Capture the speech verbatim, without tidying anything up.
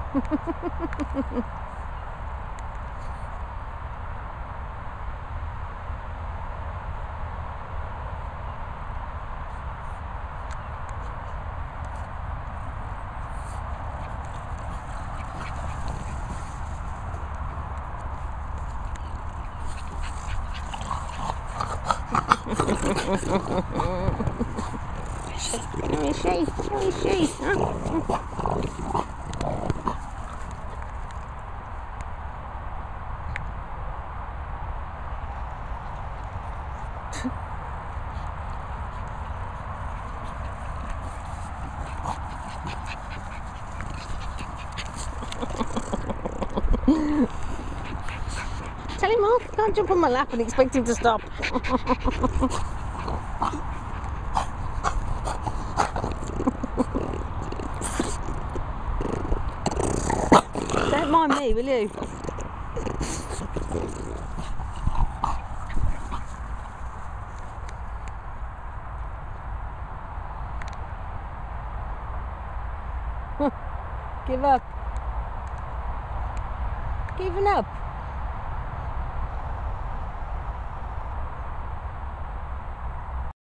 Let me see, let me see. Tell him off, can't jump on my lap and expect him to stop. Don't mind me, will you? Give up. Giving up.